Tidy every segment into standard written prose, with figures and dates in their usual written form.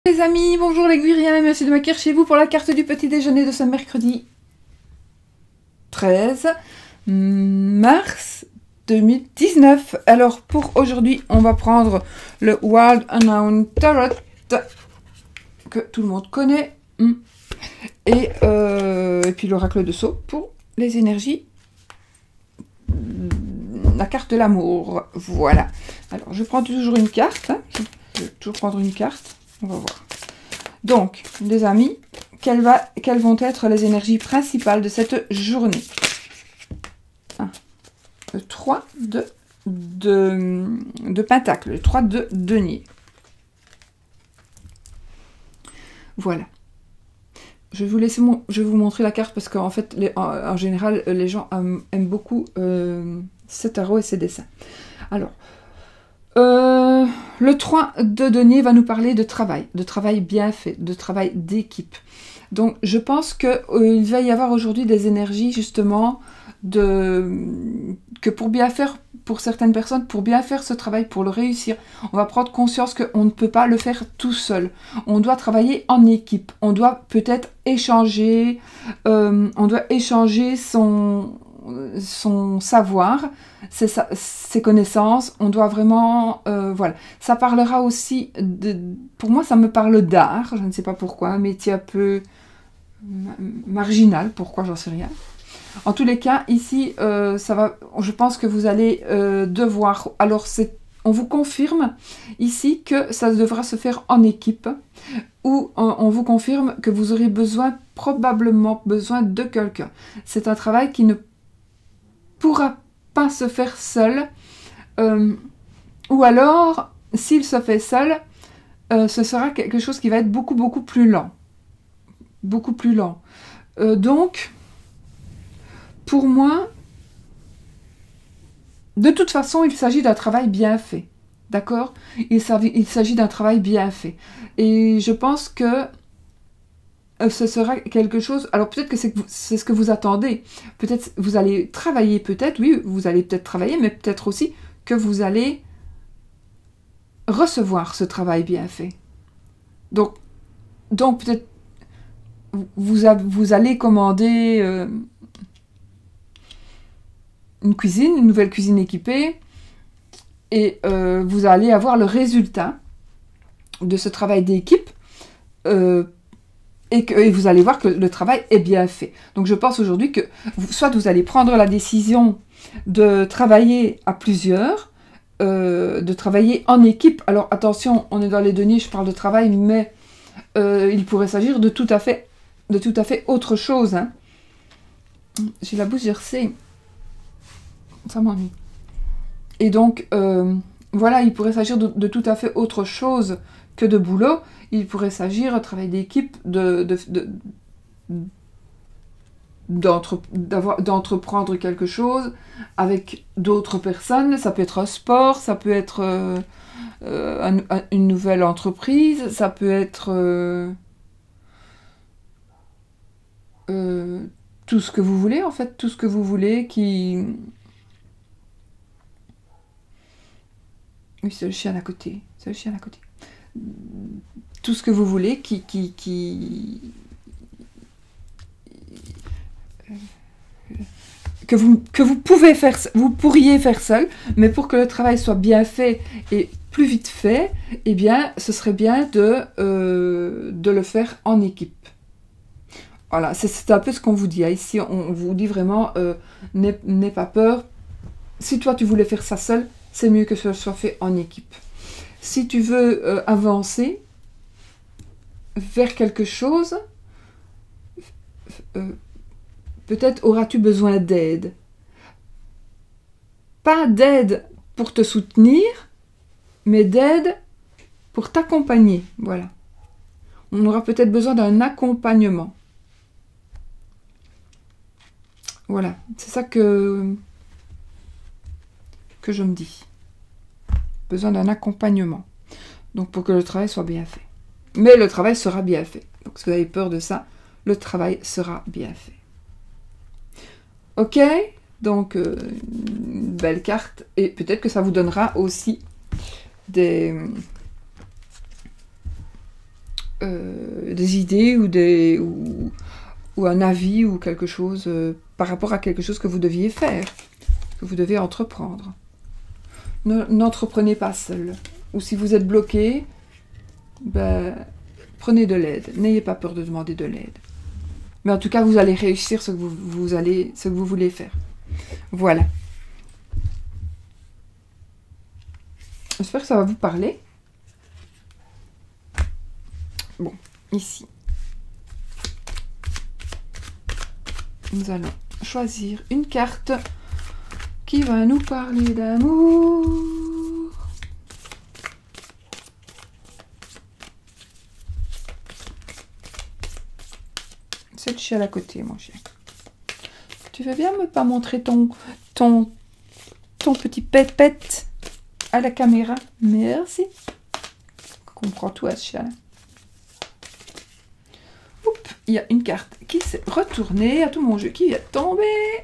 Les amis, bonjour les Guiriens, merci de m'accueillir chez vous pour la carte du petit déjeuner de ce mercredi 13 mars 2019. Alors pour aujourd'hui, on va prendre le Wild Unknown Tarot que tout le monde connaît et puis l'oracle de Sceaux pour les énergies, la carte de l'amour. Voilà. Alors je prends toujours une carte, je vais toujours prendre une carte. On va voir. Donc, les amis, quelles vont être les énergies principales de cette journée? Le 3 de Pentacle, le 3 de Denier. Voilà. Je vais vous montrer la carte parce qu'en fait, en général, les gens aiment beaucoup ce tarot et ses dessins. Alors, le 3 de Denier va nous parler de travail bien fait, de travail d'équipe. Donc je pense qu'il va y avoir aujourd'hui des énergies justement que pour bien faire, pour certaines personnes, pour bien faire ce travail, pour le réussir, on va prendre conscience qu'on ne peut pas le faire tout seul. On doit travailler en équipe, on doit peut-être échanger, son savoir, ses connaissances, on doit vraiment, voilà. Ça parlera aussi, pour moi ça me parle d'art, je ne sais pas pourquoi, un métier un peu marginal, pourquoi j'en sais rien. En tous les cas, ici, je pense que vous allez devoir, alors on vous confirme ici que ça devra se faire en équipe, ou on vous confirme que vous aurez probablement besoin de quelqu'un. C'est un travail qui ne pourra pas se faire seul, ou alors, s'il se fait seul, ce sera quelque chose qui va être beaucoup plus lent. Beaucoup plus lent. Donc, pour moi, de toute façon, il s'agit d'un travail bien fait. D'accord? Il s'agit d'un travail bien fait. Et je pense que ce sera quelque chose... Alors peut-être que c'est ce que vous attendez. Peut-être vous allez travailler, oui, vous allez peut-être travailler, mais peut-être aussi que vous allez recevoir ce travail bien fait. Donc peut-être vous allez commander une nouvelle cuisine équipée, et vous allez avoir le résultat de ce travail d'équipe, et vous allez voir que le travail est bien fait. Donc je pense aujourd'hui que soit vous allez prendre la décision de travailler à plusieurs, de travailler en équipe. Alors attention, on est dans les deniers, je parle de travail, mais il pourrait s'agir de tout à fait autre chose. Hein. J'ai la bouche gercée. Ça m'ennuie. Et donc, voilà, il pourrait s'agir de tout à fait autre chose que de boulot. Il pourrait s'agir de travail d'équipe, d'entreprendre quelque chose avec d'autres personnes. Ça peut être un sport, ça peut être une nouvelle entreprise, ça peut être tout ce que vous voulez, en fait, tout ce que vous voulez qui... Oui, c'est le chien à côté. C'est le chien à côté. Tout ce que vous voulez que vous pourriez faire seul, mais pour que le travail soit bien fait et plus vite fait, eh bien, ce serait bien de le faire en équipe. Voilà, c'est un peu ce qu'on vous dit. Hein. Ici, on vous dit vraiment, n'aie pas peur. Si toi, tu voulais faire ça seul, c'est mieux que ce soit fait en équipe. Si tu veux avancer vers quelque chose, peut-être auras-tu besoin d'aide. Pas d'aide pour te soutenir, mais d'aide pour t'accompagner. Voilà. On aura peut-être besoin d'un accompagnement. Voilà, c'est ça que je me dis. Besoin d'un accompagnement. Donc pour que le travail soit bien fait. Mais le travail sera bien fait. Donc si vous avez peur de ça, le travail sera bien fait. Ok? Donc une belle carte. Et peut-être que ça vous donnera aussi des des idées ou un avis ou quelque chose par rapport à quelque chose que vous deviez faire, que vous devez entreprendre. N'entreprenez pas seul. Ou si vous êtes bloqué, ben, prenez de l'aide. N'ayez pas peur de demander de l'aide. Mais en tout cas, vous allez réussir ce que vous voulez faire. Voilà. J'espère que ça va vous parler. Bon, ici. Nous allons choisir une carte qui va nous parler d'amour. C'est le chien à côté, mon chien. Tu veux bien me pas montrer ton petit pépette à la caméra? Merci. Je comprends tout à ce chien. Oups, il y a une carte qui s'est retournée à tout mon jeu qui est tombé.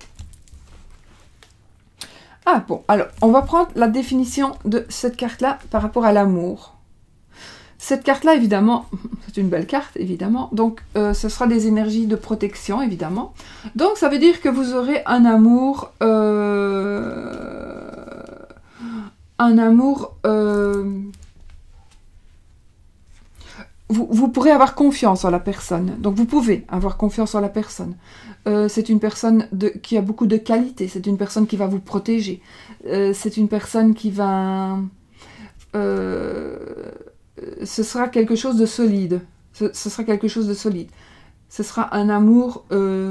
Ah bon, alors, on va prendre la définition de cette carte-là par rapport à l'amour. Cette carte-là, évidemment, c'est une belle carte, évidemment. Donc, ce sera des énergies de protection, évidemment. Donc, ça veut dire que vous aurez un amour... vous pourrez avoir confiance en la personne. Donc, vous pouvez avoir confiance en la personne. C'est une personne qui a beaucoup de qualités. C'est une personne qui va vous protéger. C'est une personne qui va... ce sera quelque chose de solide. Ce sera quelque chose de solide. Ce sera un amour...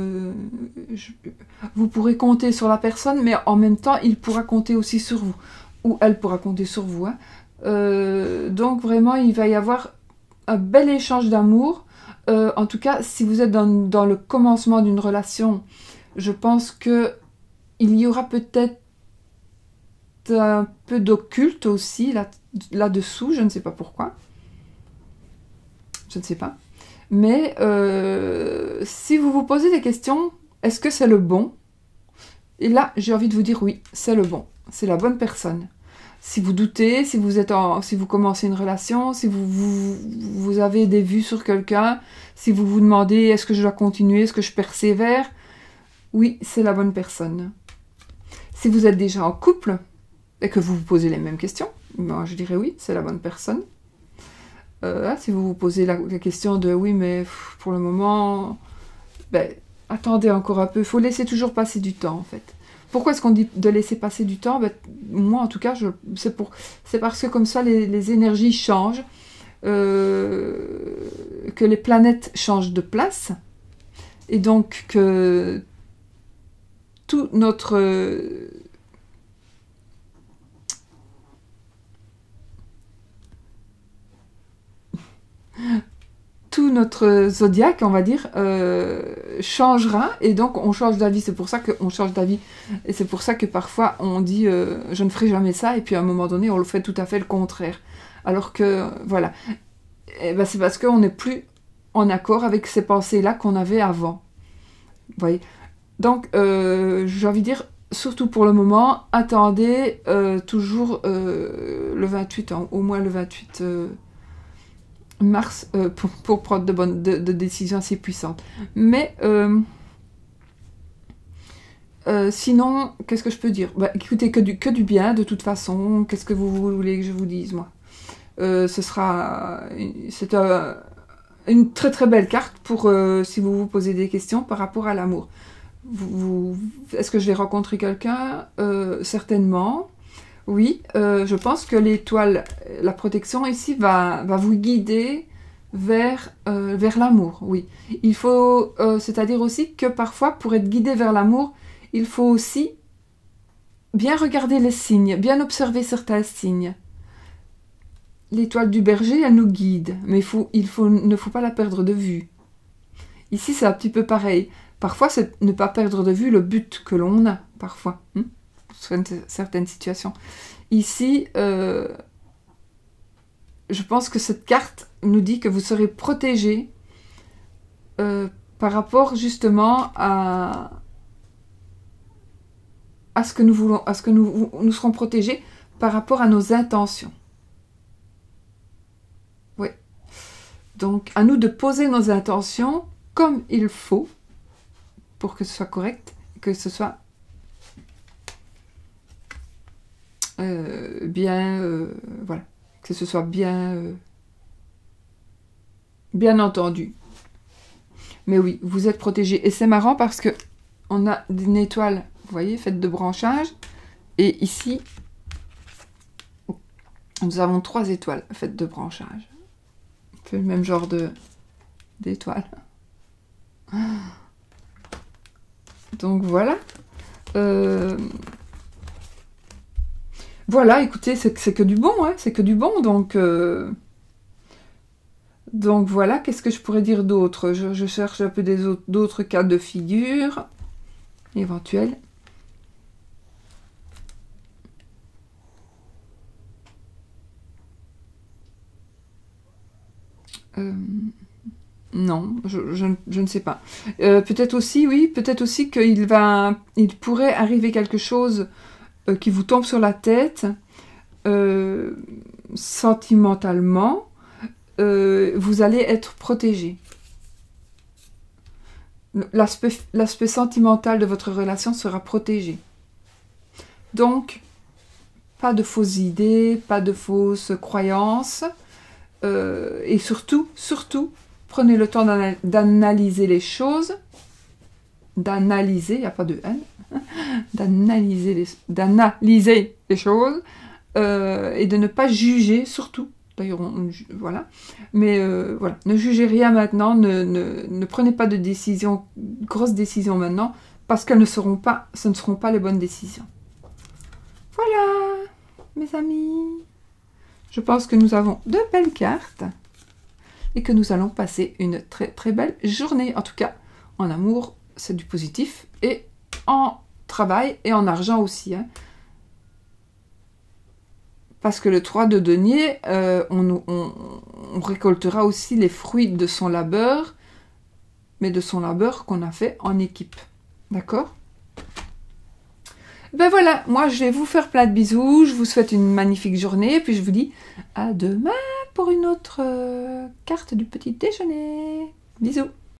vous pourrez compter sur la personne, mais en même temps, il pourra compter aussi sur vous. Ou elle pourra compter sur vous. Hein. Donc, vraiment, il va y avoir un bel échange d'amour. En tout cas, si vous êtes dans le commencement d'une relation, je pense que il y aura peut-être un peu d'occulte aussi là-dessous, je ne sais pas pourquoi. Je ne sais pas. Mais si vous vous posez des questions, est-ce que c'est le bon? Et là, j'ai envie de vous dire oui, c'est le bon. C'est la bonne personne. Si vous doutez, si vous commencez une relation, si vous avez des vues sur quelqu'un, si vous vous demandez est-ce que je dois continuer, est-ce que je persévère, oui, c'est la bonne personne. Si vous êtes déjà en couple et que vous vous posez les mêmes questions, moi je dirais oui, c'est la bonne personne. Si vous vous posez la question de oui, mais pour le moment, ben, attendez encore un peu, il faut laisser toujours passer du temps en fait. Pourquoi est-ce qu'on dit de laisser passer du temps? Ben, moi, en tout cas, c'est parce que comme ça, les énergies changent, que les planètes changent de place, et donc que tout notre... tout notre zodiaque, on va dire, changera, et donc on change d'avis. C'est pour ça qu'on change d'avis, et c'est pour ça que parfois on dit je ne ferai jamais ça, et puis à un moment donné on le fait tout à fait le contraire. Alors que, voilà, et ben c'est parce qu'on n'est plus en accord avec ces pensées-là qu'on avait avant. Vous voyez? Donc, j'ai envie de dire, surtout pour le moment, attendez toujours le 28, au moins le 28... mars pour prendre de décisions assez puissantes. Mais sinon, qu'est-ce que je peux dire? Bah, écoutez, que du bien, de toute façon. Qu'est-ce que vous voulez que je vous dise, moi? C'est une très très belle carte pour si vous vous posez des questions par rapport à l'amour. Est-ce que je vais rencontrer quelqu'un? Certainement. Oui, je pense que l'étoile, la protection ici, va vous guider vers l'amour, oui. Il faut, c'est-à-dire aussi que parfois, pour être guidé vers l'amour, il faut aussi bien regarder les signes, bien observer certains signes. L'étoile du berger, elle nous guide, mais ne faut pas la perdre de vue. Ici, c'est un petit peu pareil. Parfois, c'est ne pas perdre de vue le but que l'on a, parfois. Sur certaines situations. Ici, je pense que cette carte nous dit que vous serez protégé par rapport justement à ce que nous voulons, à ce que nous serons protégés par rapport à nos intentions. Oui. Donc, à nous de poser nos intentions comme il faut pour que ce soit correct, que ce soit voilà, que ce soit bien entendu. Mais oui, vous êtes protégés. Et c'est marrant parce que on a une étoile, vous voyez, faite de branchage. Et ici, nous avons 3 étoiles faites de branchage. Un peu le même genre d'étoiles. Donc voilà. Voilà, écoutez, c'est que du bon, hein, c'est que du bon. Donc voilà, qu'est-ce que je pourrais dire d'autre? Je cherche un peu d'autres cas de figure éventuels. Non, je ne sais pas. Peut-être aussi, oui, peut-être aussi qu'il pourrait arriver quelque chose qui vous tombe sur la tête sentimentalement. Vous allez être protégé. L'aspect sentimental de votre relation sera protégé. Donc, pas de fausses idées, pas de fausses croyances. Et surtout, prenez le temps d'analyser les choses. D'analyser, il n'y a pas de N. D'analyser les choses. Et de ne pas juger, surtout. D'ailleurs, voilà. Mais voilà, ne jugez rien maintenant, ne prenez pas de grosses décisions maintenant, parce ce ne seront pas les bonnes décisions. Voilà, mes amis. Je pense que nous avons de belles cartes et que nous allons passer une très très belle journée. En tout cas, en amour, c'est du positif, et en travail et en argent aussi, hein. Parce que le 3 de denier, on récoltera aussi les fruits de son labeur, mais de son labeur qu'on a fait en équipe. D'accord? Ben voilà, moi je vais vous faire plein de bisous, je vous souhaite une magnifique journée, et puis je vous dis à demain pour une autre carte du petit déjeuner. Bisous!